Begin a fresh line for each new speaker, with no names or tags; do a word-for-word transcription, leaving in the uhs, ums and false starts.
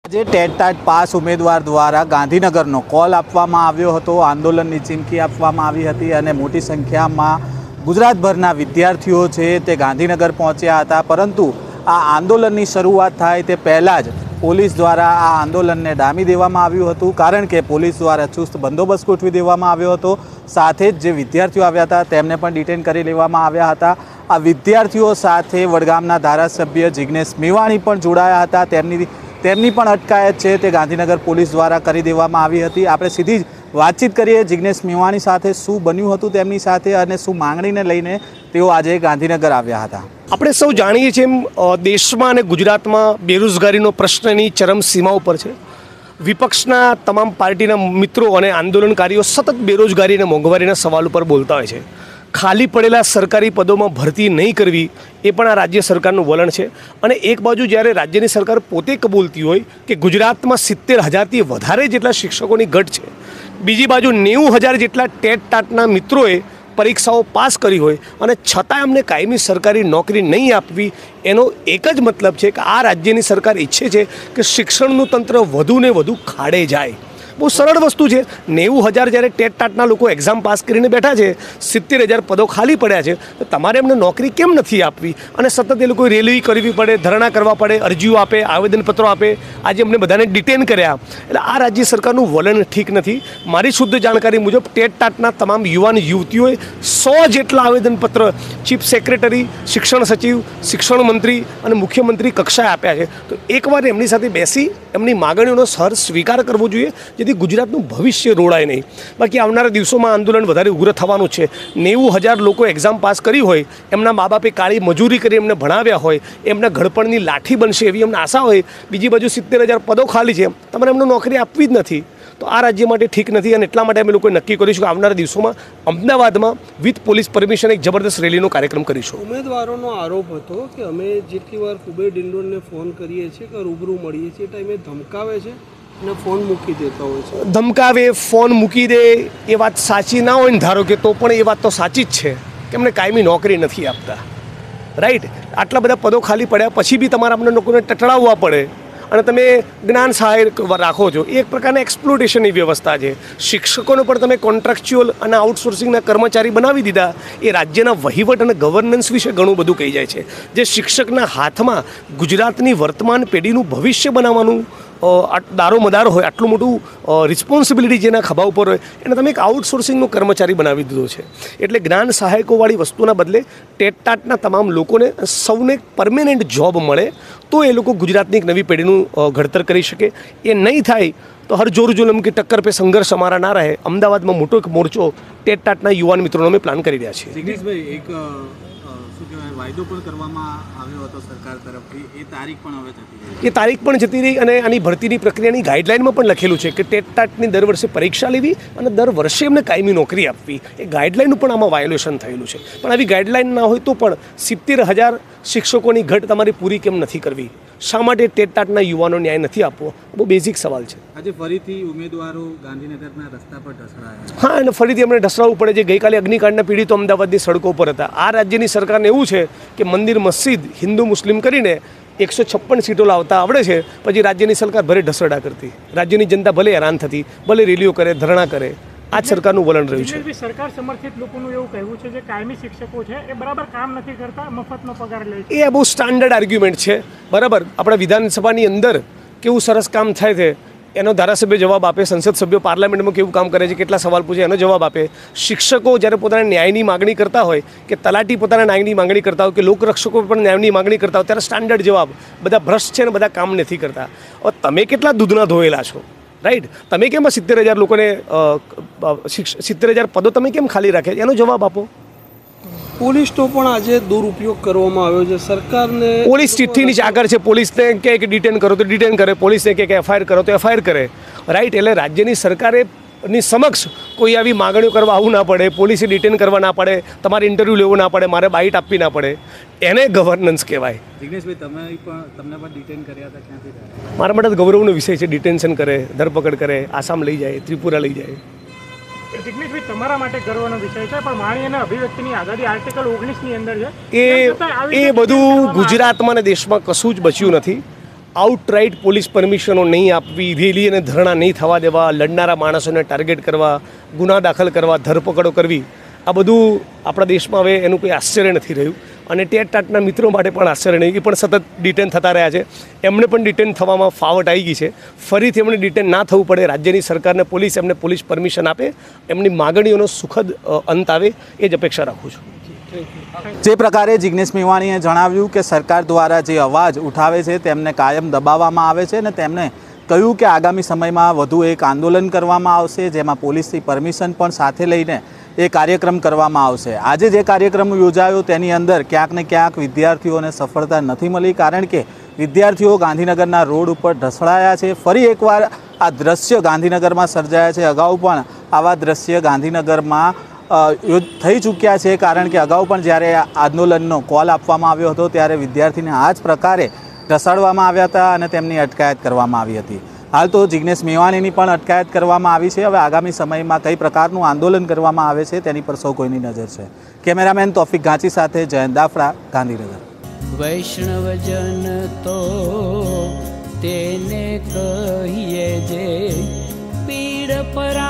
આજે TET TAT pass ઉમેદવાર દ્વારા ગાંધીનગરનો કોલ આપવામાં આવ્યો હતો, આંદોલનની ચીમકી આપવામાં આવી હતી અને મોટી સંખ્યામાં ગુજરાતભરના વિદ્યાર્થીઓ છે તે ગાંધીનગર પહોંચ્યા હતા। પરંતુ આ આંદોલનની શરૂઆત થાય તે પહેલાં જ પોલીસ દ્વારા આ આંદોલનને ડામી દેવામાં આવ્યું હતું, કારણ કે પોલીસ દ્વારા ચુસ્ત બંદોબસ્ત ગોઠવી દેવામાં આવ્યો હતો। સાથે જ જે વિદ્યાર્થીઓ આવ્યા હતા તેમને પણ ડિટેન કરી લેવામાં આવ્યા હતા। આ વિદ્યાર્થીઓ સાથે વડગામના ધારાસભ્ય જિગ્નેશ મેવાણી પણ જોડાયા હતા, તેમની તેમની પણ અટકાયત છે તે ગાંધીનગર પોલીસ દ્વારા કરી દેવામાં આવી હતી। આપણે સીધી જ વાતચીત કરીએ જિગ્નેશ મેવાણી સાથે, શું બન્યું હતું તેમની સાથે અને શું માંગણીને લઈને તેઓ આજે ગાંધીનગર આવ્યા હતા।
આપણે સૌ જાણીએ છીએ એમ દેશમાં અને ગુજરાતમાં બેરોજગારીનો પ્રશ્નની ચરમસીમા ઉપર છે। વિપક્ષના તમામ પાર્ટીના મિત્રો અને આંદોલનકારીઓ સતત બેરોજગારી અને મોંઘવારીના સવાલ ઉપર બોલતા હોય છે। ખાલી પડેલા સરકારી પદોમાં ભરતી નહીં કરવી એ પણ આ રાજ્ય સરકારનું વલણ છે। અને એક બાજુ જ્યારે રાજ્યની સરકાર પોતે કબૂલતી હોય કે ગુજરાતમાં સિત્તેર હજારથી વધારે જેટલા શિક્ષકોની ઘટ છે, બીજી બાજુ નેવું હજાર જેટલા ટેટ ટાટના મિત્રોએ પરીક્ષાઓ પાસ કરી હોય અને છતાં એમને કાયમી સરકારી નોકરી નહીં આપવી, એનો એક જ મતલબ છે કે આ રાજ્યની સરકાર ઈચ્છે છે કે શિક્ષણનું તંત્ર વધુ ને વધુ ખાડે જાય। બહુ સરળ વસ્તુ છે। નેવું હજાર જ્યારે ટેટ ટાટના લોકો એક્ઝામ પાસ કરીને બેઠા છે, સિત્તેર હજાર પદો ખાલી પડ્યા છે, તો તમારે એમને નોકરી કેમ નથી આપવી? અને સતત એ લોકો રેલી કરવી પડે, ધરણા કરવા પડે, અરજીઓ આપે, આવેદનપત્રો આપે, આજે અમને બધાને ડિટેન કર્યા। એટલે આ રાજ્ય સરકારનું વલણ ઠીક નથી। મારી શુદ્ધ જાણકારી મુજબ ટેટ ટાટના તમામ યુવાન યુવતીઓએ સો જેટલા આવેદનપત્ર ચીફ સેક્રેટરી, શિક્ષણ સચિવ, શિક્ષણ મંત્રી અને મુખ્યમંત્રી કક્ષાએ આપ્યા છે। તો એકવાર એમની સાથે બેસી એમની માગણીઓનો સહર સ્વીકાર કરવો જોઈએ, જેથી ગુજરાતનું ભવિષ્ય રોડાય નહીં। બાકી આવનારા દિવસોમાં આંદોલન વધારે ઉગ્ર થવાનું છે। નેવું હજાર લોકો એક્ઝામ પાસ કરી હોય, એમના મા બાપે કાળી મજૂરી કરી એમને ભણાવ્યા હોય, એમના ઘડપણની લાઠી બનશે એવી એમને આશા હોય, બીજી બાજુ સિત્તેર હજાર પદો ખાલી છે, તમારે એમને નોકરી આપવી જ નથી, તો આ રાજ્ય માટે ઠીક નથી। અને એટલા માટે અમે લોકોએ નક્કી કરીશું કે આવનારા દિવસોમાં અમદાવાદમાં વિથ પોલીસ પરમિશન એક જબરદસ્ત રેલીનો કાર્યક્રમ કરીશું।
ઉમેદવારોનો આરોપ હતો કે અમે જેટલી વાર કુબેર ડિંડોરને ફોન કરીએ છીએ કે રૂબરૂ મળીએ છીએ, ટાઈમે ધમકાવે છે અને ફોન મૂકી દેતા હોય છે।
ધમકાવે, ફોન મૂકી દે એ વાત સાચી ના હોય ને ધારો કે, તો પણ એ વાત તો સાચી જ છે કે એમને કાયમી નોકરી નથી આપતા, રાઈટ? આટલા બધા પદો ખાલી પડ્યા પછી બી તમારે અમને લોકોને ટટળાવવા પડે અને તમે જ્ઞાન સહાય રાખો છો, એ એક પ્રકારની એક્સપ્લોટેશનની વ્યવસ્થા છે। શિક્ષકોને પણ તમે કોન્ટ્રાક્ચ્યુઅલ અને આઉટસોર્સિંગના કર્મચારી બનાવી દીધા, એ રાજ્યના વહીવટ અને ગવર્નન્સ વિશે ઘણું બધું કહી જાય છે। જે શિક્ષકના હાથમાં ગુજરાતની વર્તમાન પેઢીનું ભવિષ્ય બનાવવાનું દારોમદાર હોય, આટલું મોટું રિસ્પોન્સિબિલિટી જેના ખભા ઉપર હોય, એને તમે એક આઉટસોર્સિંગનો કર્મચારી બનાવી દીધો છે। એટલે જ્ઞાન સહાયકોવાળી વસ્તુના બદલે ટેટ ટાટના તમામ લોકોને સૌને પરમેનન્ટ જોબ મળે, તો એ લોકો ગુજરાતની એક નવી પેઢીનું ઘડતર કરી શકે। એ નહીં થાય તો હર જોર જુલમ કે ટક્કર પે સંઘર્ષ અમારા ના રહે। અમદાવાદમાં મોટો એક મોરચો ટેટ ટાટના યુવાન મિત્રોનો અમે પ્લાન કરી રહ્યા છીએ।
જિગ્નેશભાઈ, એક શું કહેવાય વાયદો પણ કરવામાં આવ્યો હતો સરકાર તરફથી, એ તારીખ પણ હવે જતી રહી
એ તારીખ પણ જતી રહી અને આની ભરતીની પ્રક્રિયાની ગાઈડલાઇનમાં પણ લખેલું છે કે ટેટ ટાટની દર વર્ષે પરીક્ષા લેવી અને દર વર્ષે એમને કાયમી નોકરી આપવી। એ ગાઈડલાઇનનું પણ આમાં વાયોલેશન થયેલું છે। પણ આવી ગાઈડલાઇન ના હોય તો પણ સિત્તેર હજાર શિક્ષકોની ઘટ તમારી પૂરી કેમ નથી કરવી? શા માટે ટેટ ટાટના યુવાનો ન્યાય નથી આપવો? બહુ બેઝિક સવાલ છે।
આજે ફરીથી ઉમેદવારો ગાંધીનગરના રસ્તા પર ઢસડાયા।
હા, અને ફરીથી અમને ઢસડાવવું પડે છે। ગઈકાલે અગ્નિકાંડના પીડિતો અમદાવાદની સડકો પર હતા। આ રાજ્યની સરકારને એવું છે કે મંદિર મસ્જિદ હિન્દુ મુસ્લિમ કરીને એકસો છપ્પન સીટો લાવતા આવડે છે, પછી રાજ્યની સરકાર ભલે ઢસડા કરતી, રાજ્યની જનતા ભલે હેરાન થતી, ભલે રેલીઓ કરે, ધરણા કરે। આ જ સરકારનું વલણ રહ્યું છે।
સરકાર સમર્થિત લોકોનું એવું કહેવું છે કે કાયમી શિક્ષકો છે એ બરાબર કામ નથી કરતા, મફતનો પગાર લે છે।
એ બહુ સ્ટાન્ડર્ડ આર્ગ્યુમેન્ટ છે, બરાબર? આપણા વિધાનસભાની અંદર કેવું સરસ કામ થાય છે એનો ધારાસભ્ય જવાબ આપે, સંસદ સભ્યો પાર્લામેન્ટમાં કેવું કામ કરે છે, કેટલા સવાલ પૂછે એનો જવાબ આપે। શિક્ષકો જ્યારે પોતાના ન્યાયની માગણી કરતા હોય, કે તલાટી પોતાના ન્યાયની માગણી કરતા હોય, કે લોકરક્ષકો પણ ન્યાયની માગણી કરતા હોય, ત્યારે સ્ટાન્ડર્ડ જવાબ બધા ભ્રષ્ટ છે ને બધા કામ નથી કરતા। હવે તમે કેટલા દૂધના ધોયેલા છો, રાઈટ? તમે કેમ સિત્તેર હજાર લોકોને સિત્તેર હજાર પદો તમે કેમ ખાલી રાખે, એનો જવાબ આપો।
પોલીસનો પણ આજે દુરુપયોગ કરવામાં આવ્યો છે સરકારને।
પોલીસ ચિઠ્ઠીની ચાકર છે। પોલીસને કહે કે ડિટેન કરો તો ડિટેન કરે, પોલીસને કહે કે એફઆઈઆર કરો તો એફઆઈઆર કરે, રાઈટ? એટલે રાજ્યની સરકારે ની સમક્ષ કોઈ આવી માગણીઓ કરવા આવવું ના પડે, પોલીસે ડિટેન કરવા ના પડે, તમારે ઇન્ટરવ્યૂ લેવું ના પડે, મારે બાઇટ આપવી ના પડે, એને ગવર્નન્સ કહેવાય।
જિગ્નેશભાઈ, તમે પણ તમને પણ ડિટેન કર્યા હતા, ક્યાંથી?
મારા માટે ગૌરવનો વિષય છે। ડિટેન્શન કરે, ધરપકડ કરે, આસામ લઈ જાય, ત્રિપુરા લઈ જાય।
જિગ્નેશભાઈ, તમારા માટે ગર્વનો વિષય છે, પણ વાણી અને અભિવ્યક્તિની આઝાદી આર્ટિકલ ઓગણીસ ની અંદર છે,
એ એ બધું ગુજરાતમાં ને દેશમાં કશું જ બચ્યું નથી। આઉટરાઇટ પોલીસ પરમિશનો નહીં આપવી, રેલી અને ધરણા નહીં થવા દેવા, લડનારા માણસોને ટાર્ગેટ કરવા, ગુના દાખલ કરવા, ધરપકડો કરવી, આ બધું આપણા દેશમાં હવે એનું કોઈ આશ્ચર્ય નથી રહ્યું. અને ટેટ ટાટના મિત્રો માટે પણ આશ્ચર્ય નહીં, એ પણ સતત ડિટેન થતા રહ્યા છે. એમને પણ ડિટેન થવામાં ફાવટ આવી ગઈ છે. ફરીથી એમને ડિટેન ના થવું પડે, રાજ્યની સરકારને પોલીસ એમને પોલીસ પરમિશન આપે, એમની માગણીઓનો સુખદ અંત આવે, એ જ અપેક્ષા રાખું છું.
જે પ્રકારે જિગ્નેશ મેવાણીએ જણાવ્યું કે સરકાર દ્વારા જે અવાજ ઉઠાવે છે તેમને કાયમ દબાવવામાં આવે છે અને તેમણે કહ્યું કે આગામી સમયમાં વધુ એક આંદોલન કરવામાં આવશે, જેમાં પોલીસની પરમિશન પણ સાથે લઈને એ કાર્યક્રમ કરવામાં આવશે. આજે જે કાર્યક્રમ યોજાયો તેની અંદર ક્યાંક ને ક્યાંક વિદ્યાર્થીઓને સફળતા નથી મળી, કારણ કે વિદ્યાર્થીઓ ગાંધીનગરના રોડ ઉપર ઢસડાયા છે. ફરી એકવાર આ દ્રશ્ય ગાંધીનગરમાં સર્જાયા છે. અગાઉ પણ આવા દ્રશ્ય ગાંધીનગરમાં થઈ ચૂક્યા છે, કારણ કે અગાઉ પણ જ્યારે આંદોલનનો કોલ આપવામાં આવ્યો હતો ત્યારે વિદ્યાર્થીને આ જ પ્રકારે ઢસાડવામાં આવ્યા હતા અને તેમની અટકાયત કરવામાં આવી હતી. હાલ તો જિગ્નેશ મેવાણીની પણ અટકાયત કરવામાં આવી છે. હવે આગામી સમયમાં કઈ પ્રકારનું આંદોલન કરવામાં આવે છે તેની પર સૌ કોઈની નજર છે. કેમેરામેન તોફિક ગાંચી સાથે જયંત દાફડા, ગાંધીનગર.
વૈષ્ણવજન તો તેને કહીએ જે પીડ પર